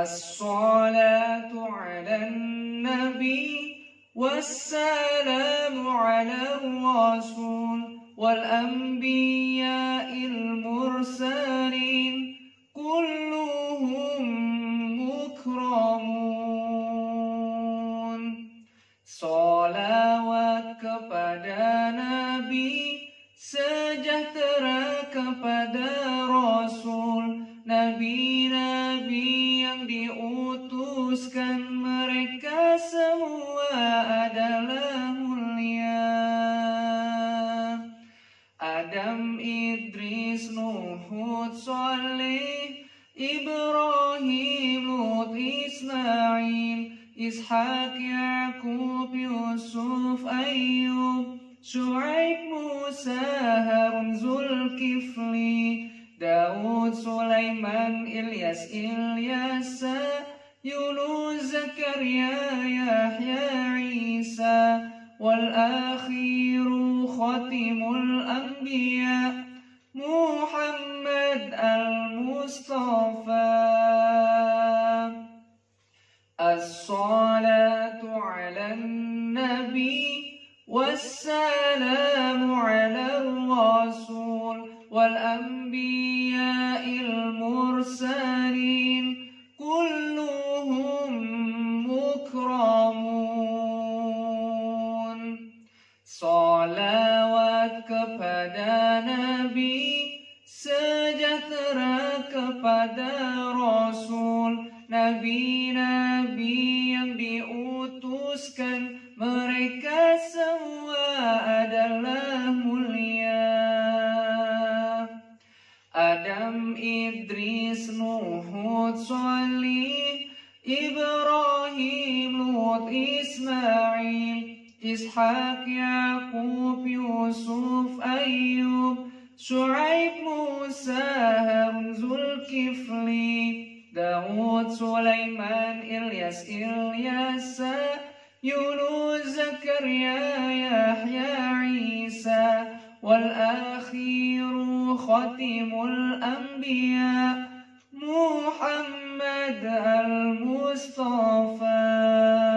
الصلاة على النبي والسلام على الرسول والأنبياء المرسلين كلهم مكرمون. Salawat kepada Nabi, sejahtera kepada Rasul, Nabi-Nabi yang diutuskan, mereka semua adalah mulia. Adam, Idris, Nuh, Hud, Saleh, Ibrahim, Lut, Ismail, Ishak, Yaqub, Yusuf, Ayyub, Syuaib, Musa, Harun, Zulkifli, Daud, Sulaiman, Ilyas, Ilyasa, Yunus, Zakaria, Yahya, Isa, wal akhiru khatimul anbiya Muhammad al-Mustafa. As-salatu ala nabi wassalamu ala rasul wal anbiya'il mursalin kulluhum mukramun. Salawat kepada Nabi, sejahtera kepada Rasul, Nabi-Nabi yang diutuskan, mereka semua adalah mulia. Adam, Idris, Nuh, Hud, Salih, Ibrahim, Lut, Ismail, Ishak, Yaqub, Yusuf, Ayyub, Syuaib, Musa, Harun, Zulkifli, Daud, Sulaiman, Ilyas, Ilyasa, Yunus, Zakaria, Yahya, Isa, wal akhiru khatimul anbiya Muhammad al-Mustafa.